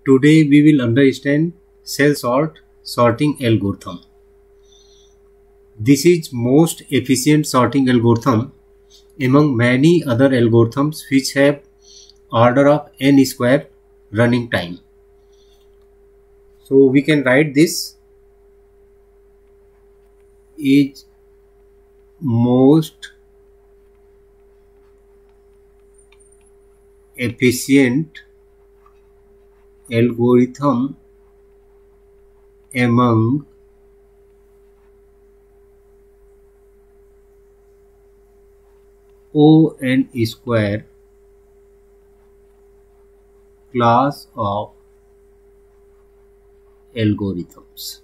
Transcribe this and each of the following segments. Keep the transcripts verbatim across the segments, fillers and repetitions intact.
Today we will understand cell sort sorting algorithm. This is most efficient sorting algorithm among many other algorithms which have order of n square running time. So we can write this is most efficient algorithm among O n square class of algorithms.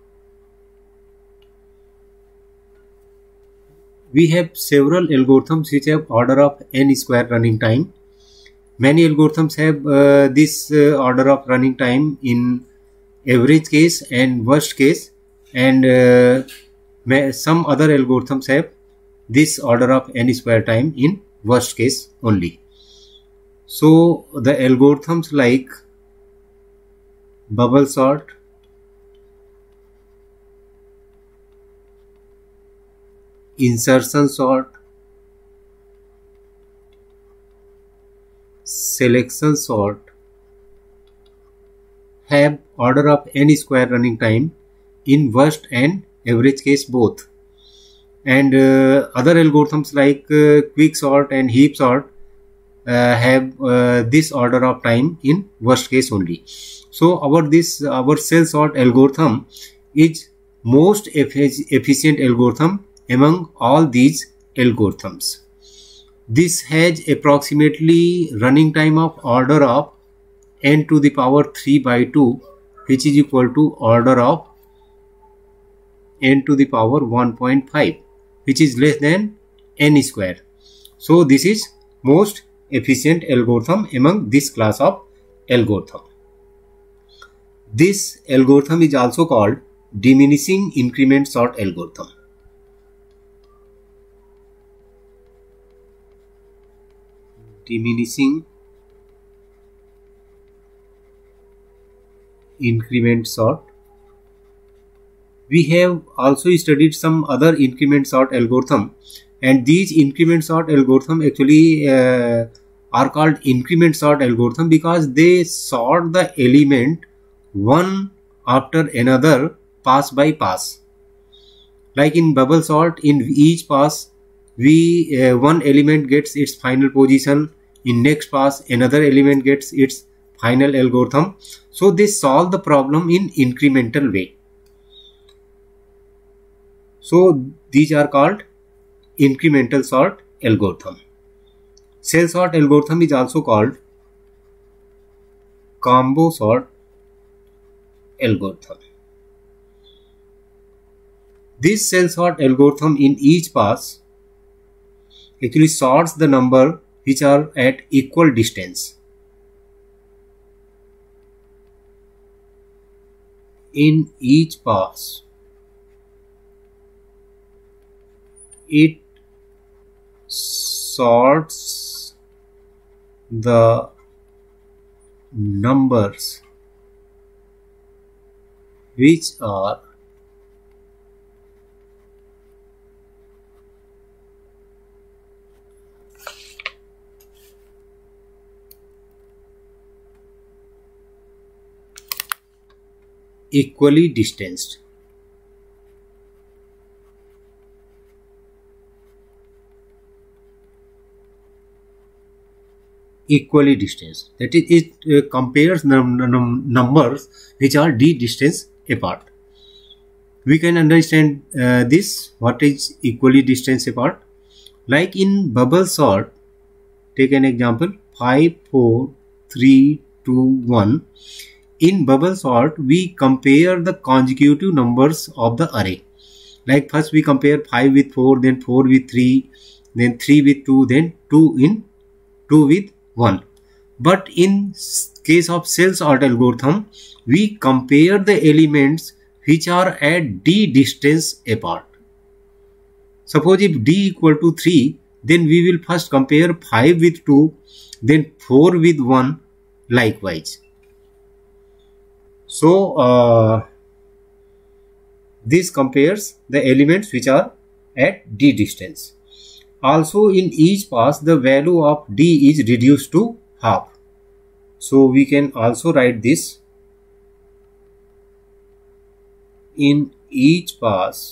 We have several algorithms which have order of n square running time. Many algorithms have uh, this uh, order of running time in average case and worst case, and uh, some other algorithms have this order of n square time in worst case only. So the algorithms like bubble sort, insertion sort, selection sort have order of n square running time in worst and average case both, and uh, other algorithms like uh, quick sort and heap sort uh, have uh, this order of time in worst case only. So our this our cell sort algorithm is most efficient algorithm among all these algorithms. This has approximately running time of order of n to the power three by two, which is equal to order of n to the power one point five, which is less than n square. So this is most efficient algorithm among this class of algorithm. This algorithm is also called diminishing increment sort algorithm. Diminishing increment sort. We have also studied some other increment sort algorithm, and these increment sort algorithm actually uh, are called increment sort algorithm because they sort the element one after another, pass by pass. Like in bubble sort, in each pass we uh, one element gets its final position, in next pass another element gets its final algorithm. So they solve the problem in incremental way. So these are called incremental sort algorithm. Cell sort algorithm is also called combo sort algorithm. This cell sort algorithm in each pass actually sorts the number which are at equal distance. In each pass, it sorts the numbers which are equally distanced. Equally distanced. That is, it uh, compares num num numbers which are d distance apart. We can understand uh, this. What is equally distance apart? Like in bubble sort, take an example: five, four, three, two, one. In bubble sort, we compare the consecutive numbers of the array. Like first we compare five with four, then four with three, then three with two, then two in two with one. But in case of cell sort algorithm, we compare the elements which are at d distance apart. Suppose if d equal to three, then we will first compare five with two, then four with one likewise. So uh, this compares the elements which are at d distance. Also in each pass the value of d is reduced to half. So we can also write this: in each pass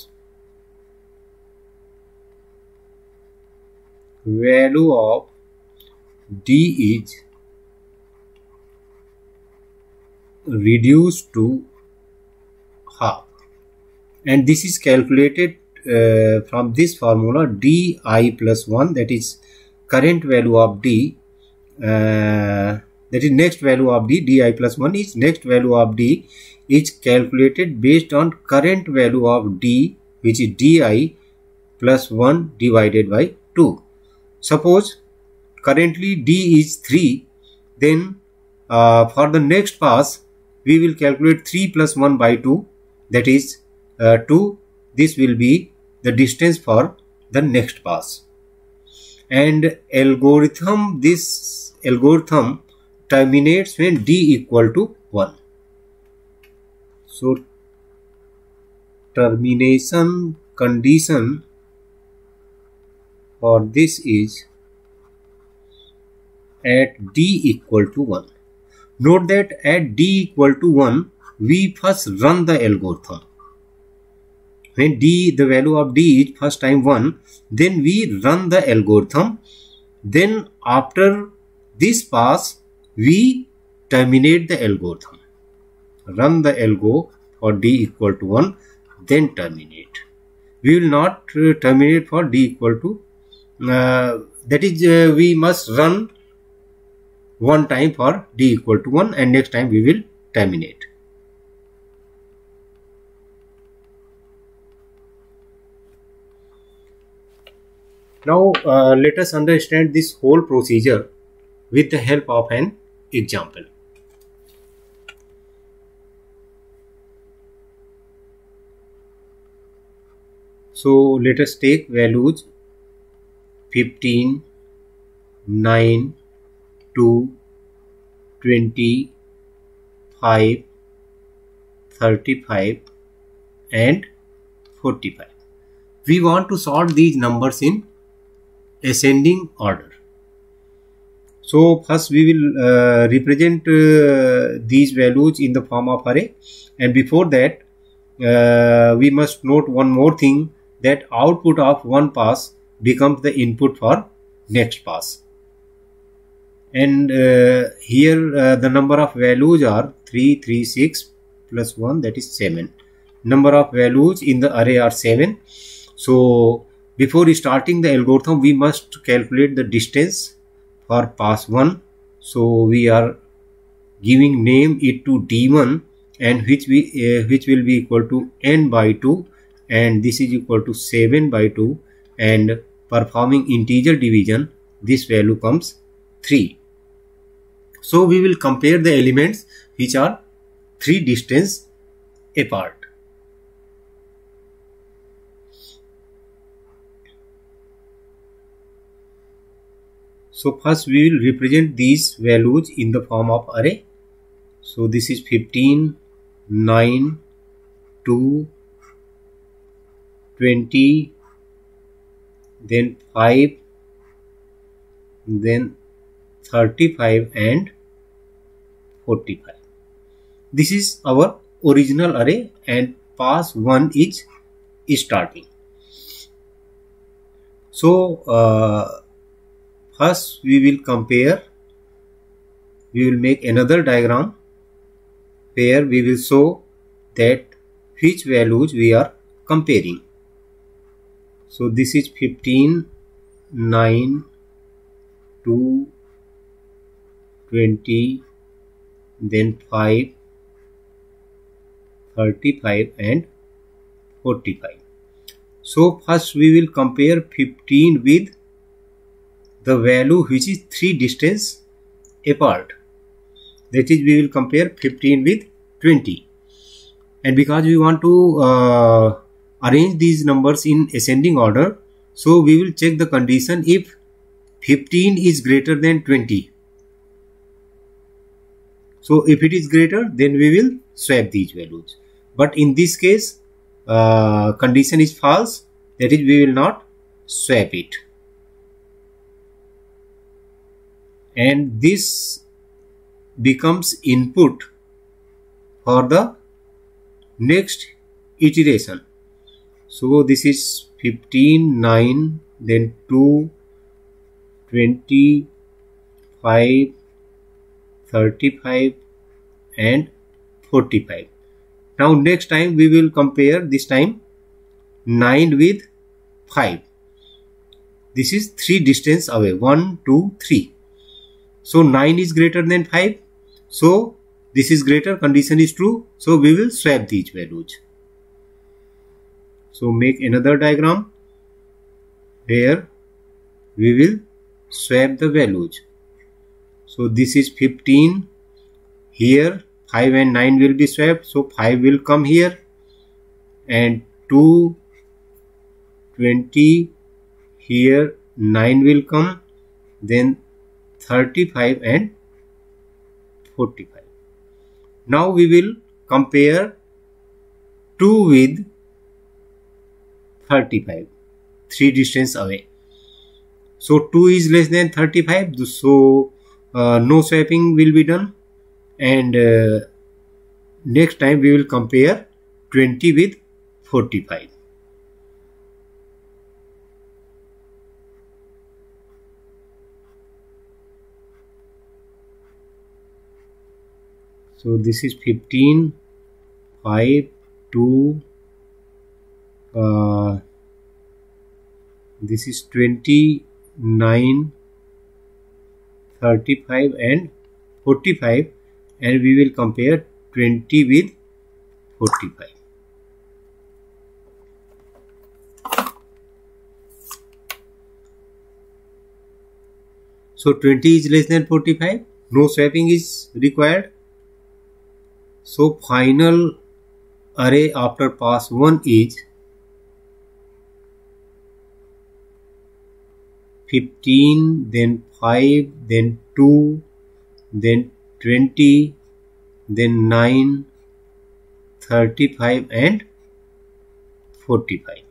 value of d is reduced to half, and this is calculated uh, from this formula di plus one, that is current value of d, uh, that is next value of d, di plus one is next value of d, is calculated based on current value of d, which is di plus one divided by two. Suppose currently d is three, then uh, for the next pass we will calculate three plus one by two, that is uh, two. This will be the distance for the next pass. And algorithm, this algorithm terminates when d equal to one. So termination condition for this is at d equal to one. Note that at d equal to one we first run the algorithm. When d, the value of d is first time one, then we run the algorithm. Then after this pass we terminate the algorithm. Run the algo for d equal to one, then terminate. We will not uh, terminate for d equal to uh, that is uh, we must run one time for d equal to one, and next time we will terminate. Now uh, let us understand this whole procedure with the help of an example. So let us take values fifteen, nine, two, twenty, five, thirty-five and forty-five. We want to sort these numbers in ascending order. So first we will uh, represent uh, these values in the form of array, and before that uh, we must note one more thing, that output of one pass becomes the input for next pass. And uh, here uh, the number of values are three, three, six plus one, that is seven. Number of values in the array are seven. So before starting the algorithm we must calculate the distance for pass one. So we are giving name it to d one, and which we uh, which will be equal to n by two, and this is equal to seven by two, and performing integer division this value comes three. So we will compare the elements which are three distance apart. So first we will represent these values in the form of array. So this is fifteen, nine, two, twenty, then five, then thirty-five and forty-five. This is our original array, and pass one is starting. So uh, first we will compare, we will make another diagram where we will show that which values we are comparing. So this is fifteen, nine, two, twenty, then five, thirty-five and forty-five. So first we will compare fifteen with the value which is three distance apart. That is, we will compare fifteen with twenty. And because we want to uh, arrange these numbers in ascending order, so we will check the condition if fifteen is greater than twenty. So if it is greater, then we will swap these values. But in this case, uh, condition is false, that is we will not swap it. And this becomes input for the next iteration. So this is fifteen, nine, then two, twenty, five, thirty-five and forty-five. Now next time we will compare, this time nine with five. This is three distance away, one, two, three. So nine is greater than five. So this is greater, condition is true. So we will swap these values. So make another diagram where we will swap the values. So this is fifteen. Here five and nine will be swapped. So five will come here and two, twenty, here nine will come, then thirty-five and forty-five. Now we will compare two with thirty-five, three distance away. So two is less than thirty-five, so uh, no swapping will be done. And uh, next time we will compare twenty with forty-five. So this is fifteen, five, two, uh, this is twenty, nine, thirty-five and forty-five, and we will compare twenty with forty-five. So twenty is less than forty-five, no swapping is required. So final array after pass one is fifteen, then five, then two, then twenty, then nine, thirty-five and forty-five.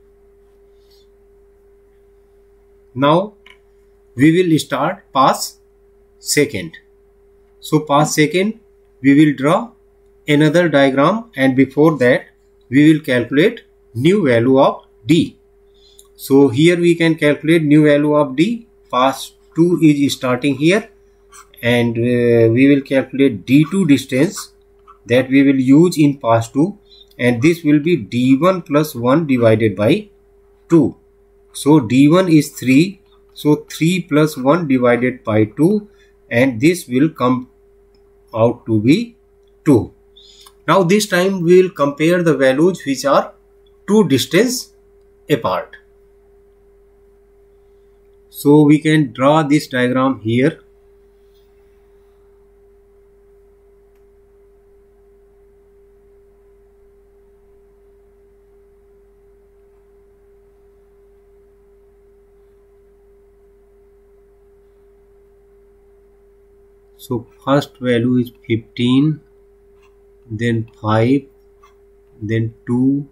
Now we will start pass second. So pass second, we will draw another diagram, and before that we will calculate new value of D. So here we can calculate new value of D. Pass two is starting here, and uh, we will calculate D two distance that we will use in pass two, and this will be D one plus one divided by two. So D one is three, so three plus one divided by two, and this will come out to be two. Now this time we will compare the values which are two distance apart. So we can draw this diagram here. So first value is fifteen, then five, then two,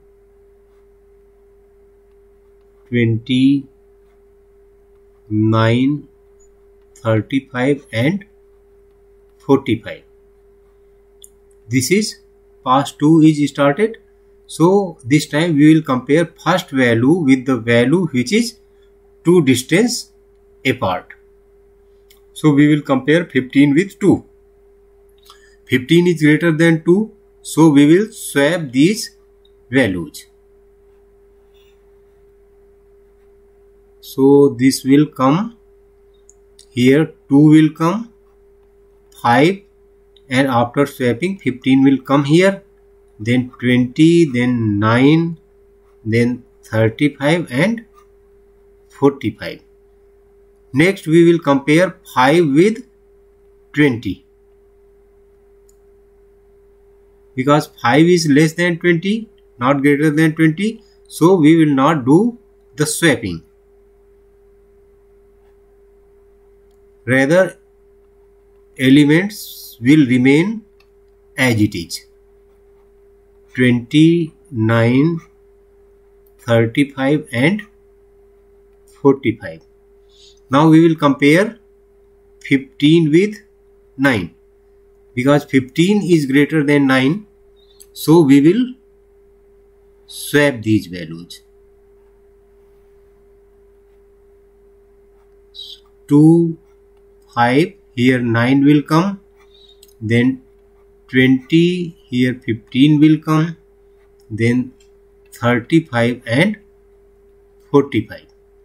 twenty, nine, thirty-five and forty-five. This is pass two is started. So this time we will compare first value with the value which is two distance apart. So we will compare fifteen with two. fifteen is greater than two, so we will swap these values. So this will come here, two will come, five, and after swapping fifteen will come here, then twenty, then nine, then thirty-five and forty-five. Next we will compare five with twenty. Because five is less than twenty, not greater than twenty, so we will not do the swapping. Rather, elements will remain as it is. twenty-nine, thirty-five and forty-five. Now we will compare fifteen with nine, because fifteen is greater than nine, so we will swap these values. two, five, here nine will come, then twenty, here fifteen will come, then thirty-five and forty-five.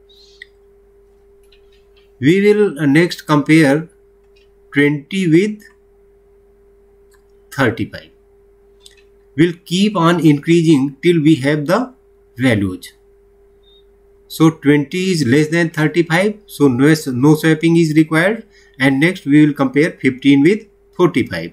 We will next compare twenty with thirty-five. We'll keep on increasing till we have the values. So twenty is less than thirty-five, so no, no swapping is required. And next we will compare fifteen with forty-five.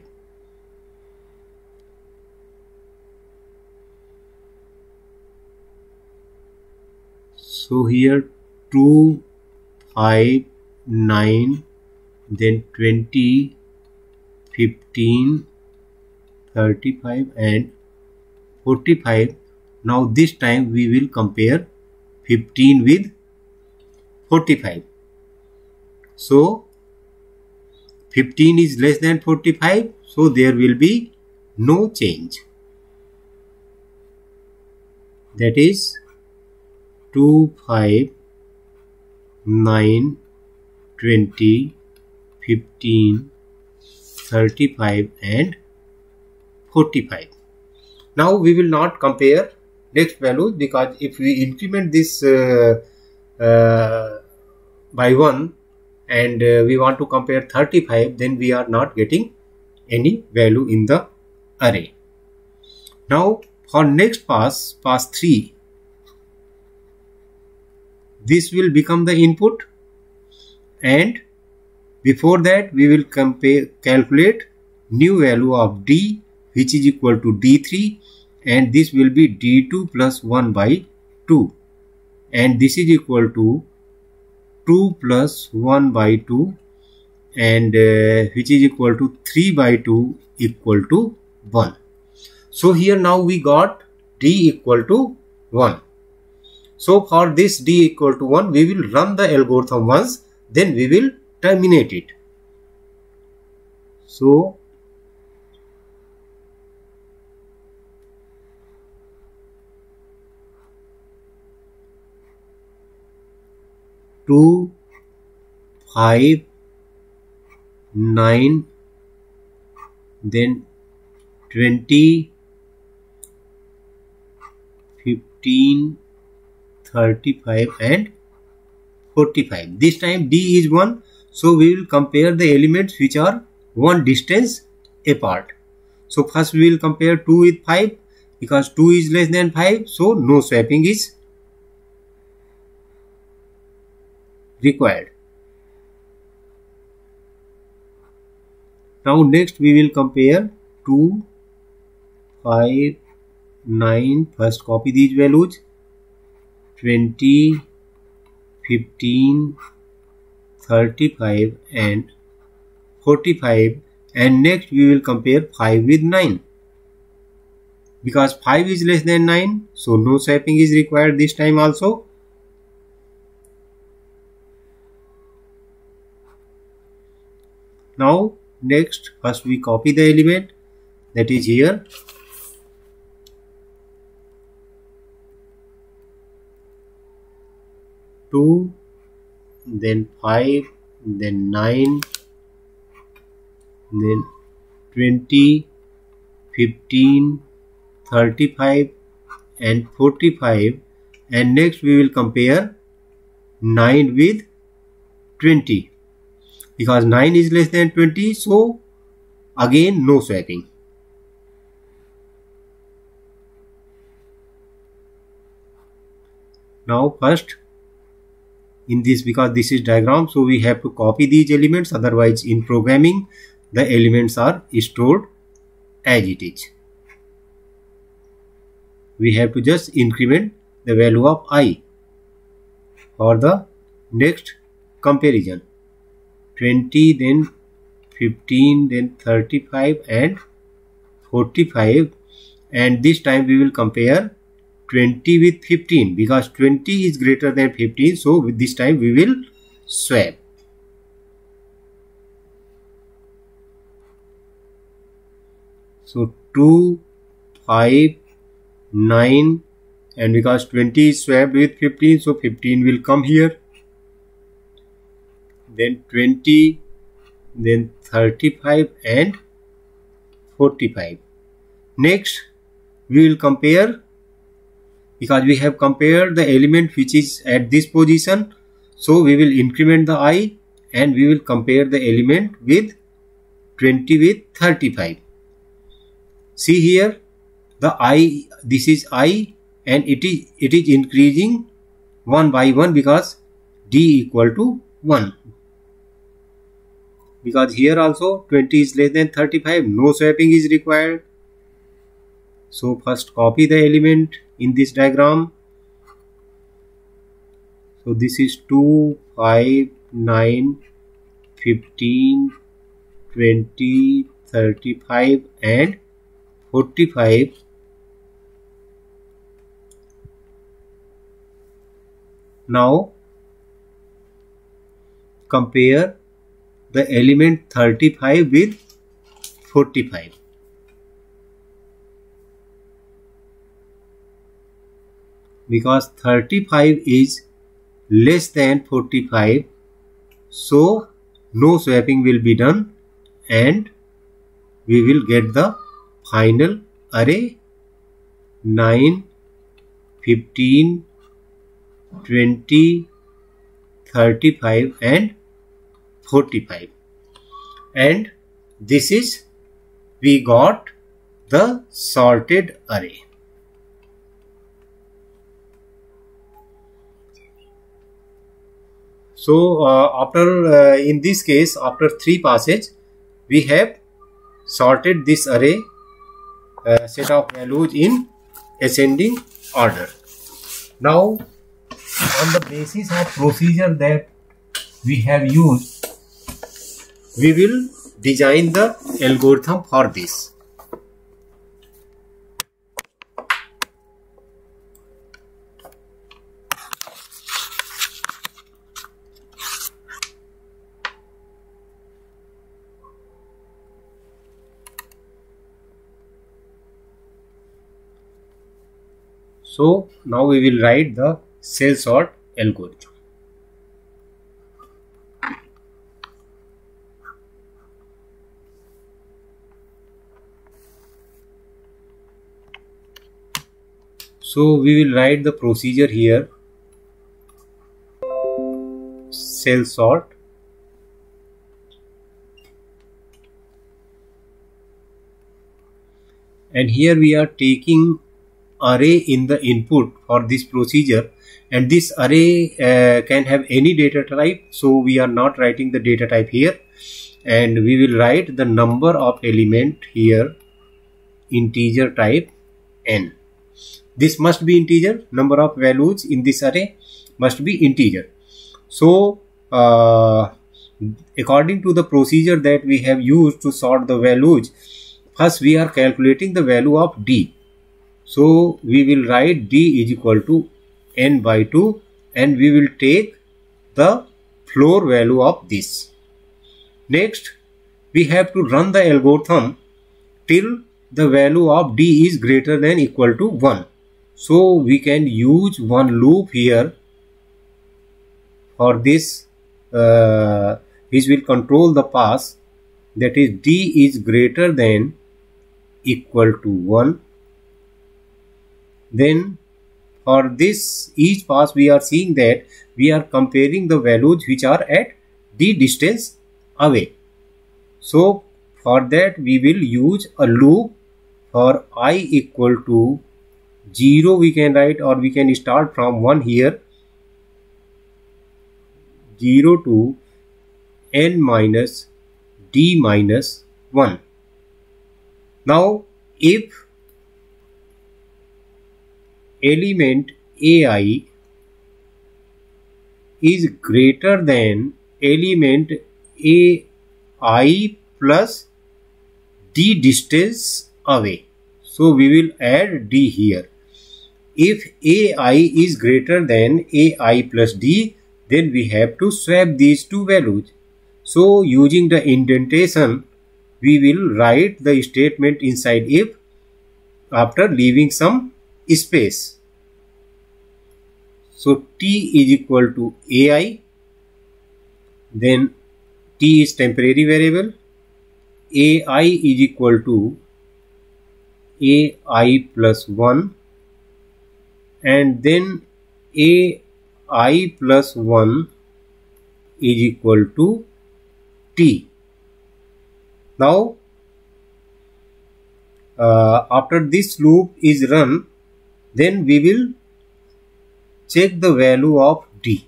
So here two, five, nine, then twenty, fifteen, thirty-five and forty-five. Now this time we will compare fifteen with forty-five. So fifteen is less than forty-five, so there will be no change. That is two, five, nine, twenty, fifteen, thirty-five and forty-five. Now we will not compare next values, because if we increment this uh, uh, by one and uh, we want to compare thirty-five, then we are not getting any value in the array. Now for next pass, pass three, this will become the input, and before that we will compare calculate new value of d, which is equal to d three, and this will be d two plus one by two, and this is equal to two plus one by two, and uh, which is equal to three by two equal to one. So here now we got d equal to one. So for this d equal to one, we will run the algorithm once, then we will terminate it. So two, five, nine, then twenty, fifteen, thirty-five and forty-five. This time d is one, so we will compare the elements which are one distance apart. So first we will compare two with five, because two is less than five, so no swapping is required. Now next we will compare two, five, nine, first copy these values, twenty, fifteen, thirty-five and forty-five, and next we will compare five with nine, because five is less than nine, so no swapping is required this time also. Now next first we copy the element, that is here, two, then five, then nine, then twenty, fifteen, thirty-five and forty-five, and next we will compare nine with twenty, because nine is less than twenty, so again no swapping. Now first in this, because this is diagram, so we have to copy these elements, otherwise in programming the elements are stored as it is. We have to just increment the value of I for the next comparison. Twenty, then fifteen, then thirty-five and forty-five, and this time we will compare twenty with fifteen because twenty is greater than fifteen, so with this time we will swap. So two, five, nine, and because twenty is swapped with fifteen, so fifteen will come here, then twenty, then thirty-five and forty-five. Next we will compare, because we have compared the element which is at this position, so we will increment the I and we will compare the element with twenty with thirty-five. See here, the I, this is I, and it is it is increasing one by one because D equal to one. Because here also twenty is less than thirty-five, no swapping is required. So first copy the element in this diagram. So this is two, five, nine, fifteen, twenty, thirty-five and forty-five. Now compare the element thirty-five with forty-five. Because thirty-five is less than forty-five, so no swapping will be done and we will get the final array nine, fifteen, twenty, thirty-five and forty-five, and this is, we got the sorted array. So uh, after uh, in this case, after three passes, we have sorted this array uh, set of values in ascending order. Now on the basis of procedure that we have used, we will design the algorithm for this. So now we will write the cell sort algorithm. So we will write the procedure here, cell sort, and here we are taking array in the input for this procedure, and this array uh, can have any data type, so we are not writing the data type here, and we will write the number of element here, integer type n. This must be integer, number of values in this array must be integer. So uh, according to the procedure that we have used to sort the values, first we are calculating the value of d. So we will write d is equal to n by two, and we will take the floor value of this. Next we have to run the algorithm till the value of d is greater than equal to one. So we can use one loop here for this, uh, which will control the pass, that is d is greater than equal to one. Then for this each pass we are seeing that we are comparing the values which are at d distance away. So for that we will use a loop for I equal to zero we can write, or we can start from one here, zero to n minus d minus one. Now if element A I is greater than element A I plus d distance away. So we will add D here. If A I is greater than A I plus D, then we have to swap these two values. So using the indentation, we will write the statement inside if after leaving some space. So T is equal to A I, then T is temporary variable, A I is equal to A I plus one, and then A I plus one is equal to T. Now uh, after this loop is run, then we will check the value of D.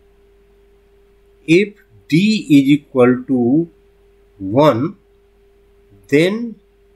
If D is equal to one, then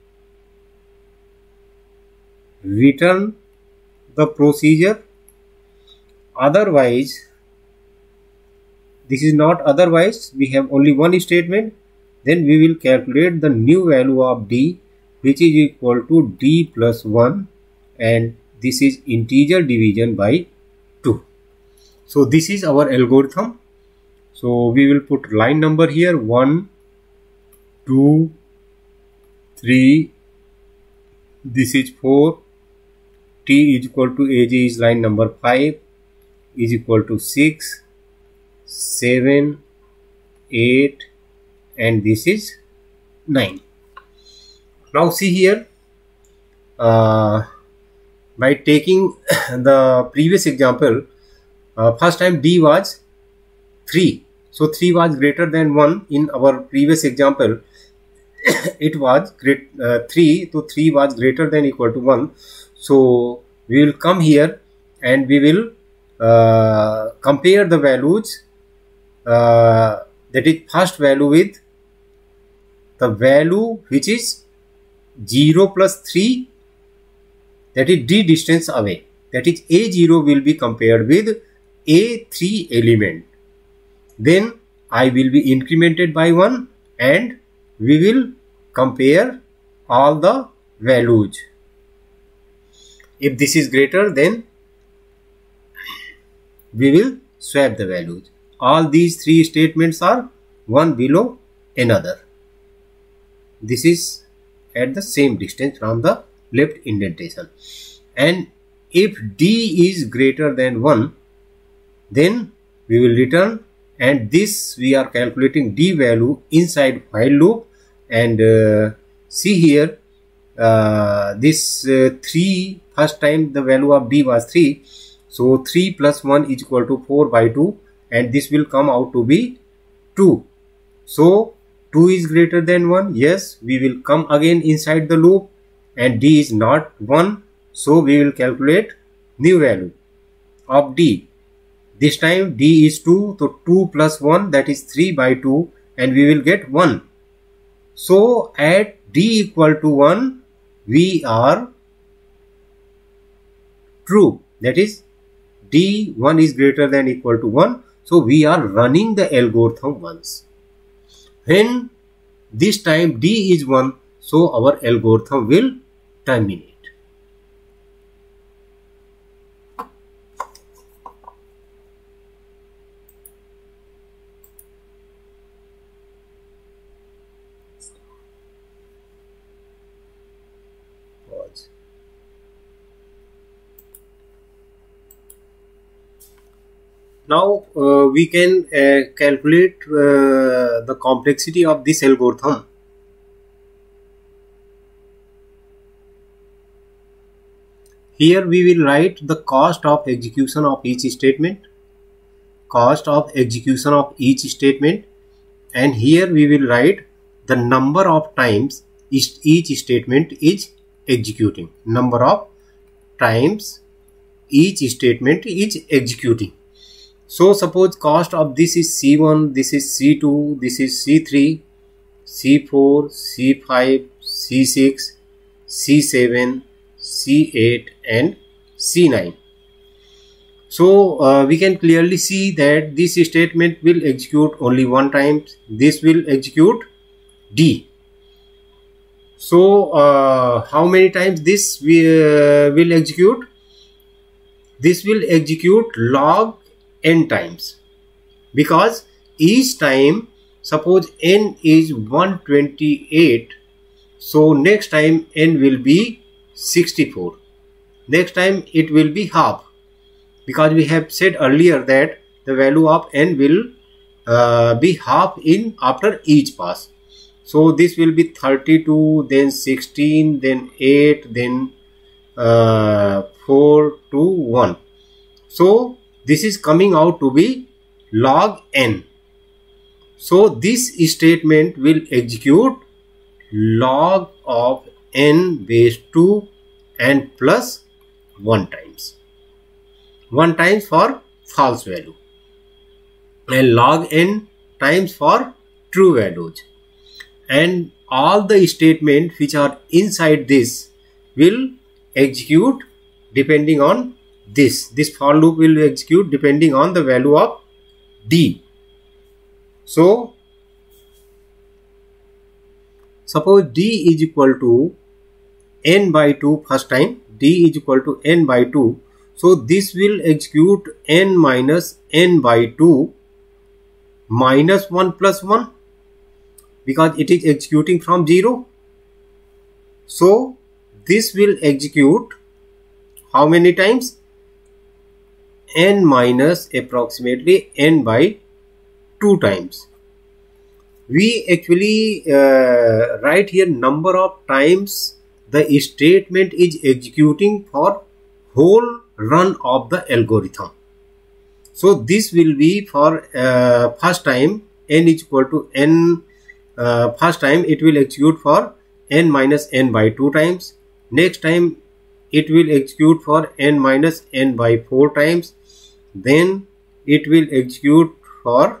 return the procedure. Otherwise, this is not otherwise, we have only one statement, then we will calculate the new value of D, which is equal to D plus one, and this is integer division by two. So this is our algorithm. So we will put line number here, one, two, three, this is four, T is equal to A G is line number five, is equal to six, seven, eight, and this is nine. Now see here, uh, by taking the previous example, uh, first time D was three. So three was greater than one in our previous example. It was great uh, three, so three was greater than equal to one. So we will come here and we will uh, compare the values, uh, that is first value with the value which is zero plus three, that is D distance away, that is A zero will be compared with A three element. Then I will be incremented by one and we will compare all the values. If this is greater, then we will swap the values. All these three statements are one below another. This is at the same distance from the left indentation. And if D is greater than one, then we will return, and this we are calculating D value inside while loop. And uh, see here, uh, this uh, three, first time the value of D was three, so three plus one is equal to four by two, and this will come out to be two. So two is greater than one, yes, we will come again inside the loop, and D is not one, so we will calculate new value of D. This time D is two, so two plus one, that is three by two, and we will get one. So at D equal to one, we are true, that is D one is greater than equal to one, so we are running the algorithm once. When this time D is one, so our algorithm will terminate. Pause. Now uh, we can uh, calculate uh, the complexity of this algorithm. Here we will write the cost of execution of each statement, cost of execution of each statement, and here we will write the number of times each statement is executing, number of times each statement is executing. So suppose cost of this is C one, this is C two, this is C three, C four, C five, C six, C seven, C eight and C nine. So uh, we can clearly see that this statement will execute only one time. This will execute D. So uh, how many times this we, uh, will execute? This will execute log n times, because each time, suppose n is one hundred twenty-eight, so next time n will be sixty-four. Next time it will be half, because we have said earlier that the value of n will uh, be half in after each pass. So this will be thirty-two, then sixteen, then eight, then uh, four, two, one. So this is coming out to be log n. So this statement will execute log of n base two and plus one times. one times for false value and log n times for true values. And all the statements which are inside this will execute depending on this. This for loop will execute depending on the value of d. So suppose d is equal to n by two first time, d is equal to n by two. So this will execute n minus n by two minus one plus one, because it is executing from zero. So this will execute how many times? N minus approximately n by two times. We actually uh, write here number of times the statement is executing for whole run of the algorithm. So this will be for uh, first time n is equal to n. Uh, first time it will execute for n minus n by two times. Next time it will execute for n minus n by four times. Then it will execute for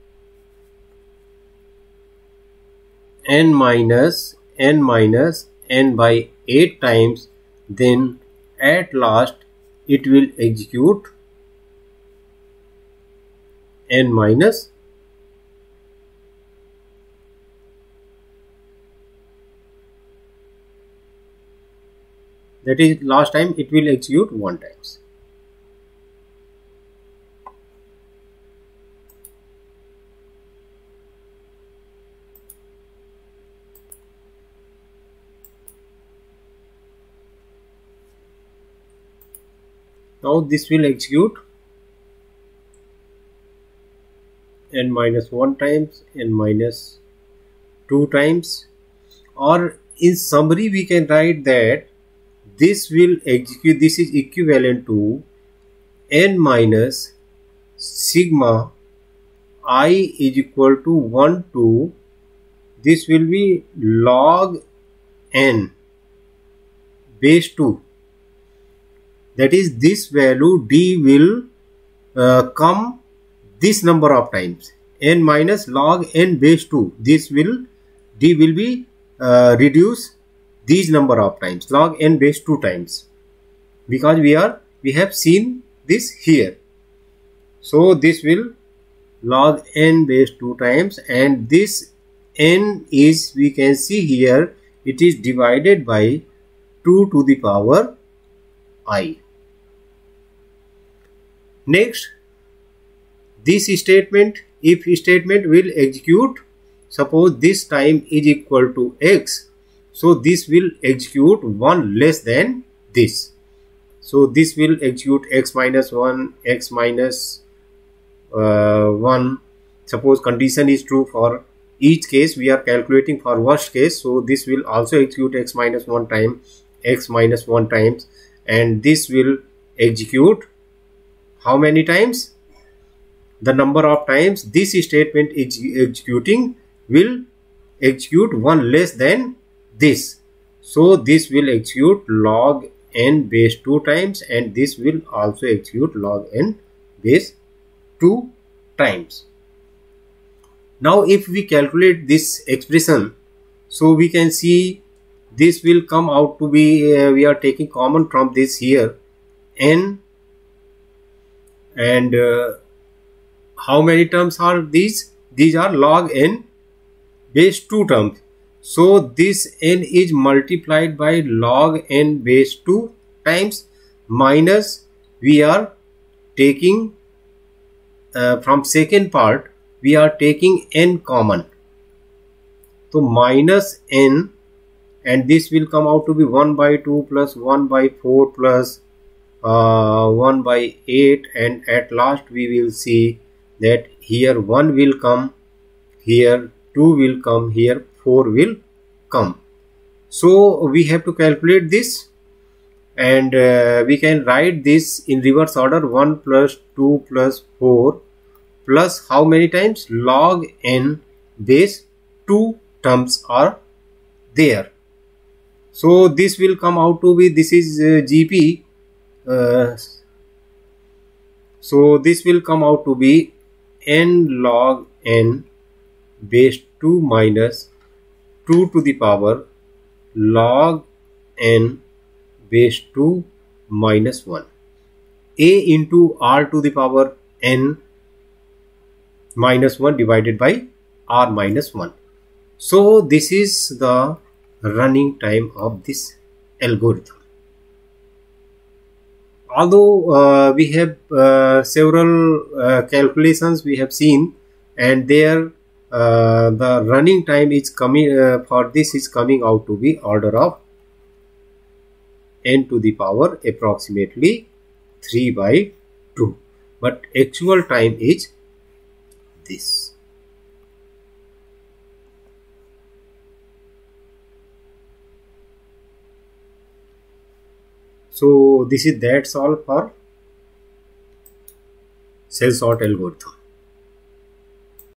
n minus n minus n by eight times. Then at last it will execute n minus that is last time it will execute one times. Now this will execute n minus one times, n minus two times, or in summary we can write that this will execute, this is equivalent to n minus sigma I is equal to one to, this will be log n base two. That is, this value d will uh, come this number of times, n minus log n base two. This will, d will be uh, reduced these number of times, log n base two times, because we are we have seen this here. So this will log n base two times, and this n is, we can see here, it is divided by two to the power I. Next, this statement, if statement will execute, suppose this time is equal to x, so this will execute one less than this. So this will execute x minus one, x minus uh, one. Suppose condition is true for each case, we are calculating for worst case, so this will also execute x minus one time, x minus one times, and this will execute how many times? The number of times this statement is executing will execute one less than this. So this will execute log n base two times, and this will also execute log n base two times. Now if we calculate this expression, so we can see this will come out to be, uh, we are taking common from this here, n, and uh, how many terms are these? These are log n base two terms. So this n is multiplied by log n base two times minus, we are taking uh, from second part we are taking n common, so minus n, and this will come out to be one by two plus one by four plus uh, one by eight, and at last we will see that here one will come, here two will come, here four will come. So we have to calculate this, and uh, we can write this in reverse order: one plus two plus four plus how many times? Log n base two terms are there. So this will come out to be, this is uh, G P, uh, so this will come out to be n log n base two minus two to the power log n base two minus one, a into r to the power n minus one divided by r minus one. So this is the running time of this algorithm. Although uh, we have uh, several uh, calculations we have seen, and there uh, the running time is coming uh, for this is coming out to be order of n to the power approximately three by two, but actual time is this. So this is that's all for cell sort algorithm.